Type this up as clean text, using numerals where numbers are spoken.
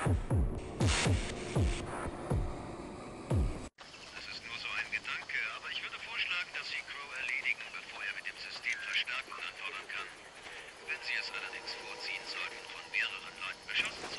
Das ist nur so ein Gedanke, aber ich würde vorschlagen, dass Sie Crow erledigen, bevor er mit dem System Verstärkung anfordern kann. Wenn Sie es allerdings vorziehen sollten, von mehreren Leuten beschossen zu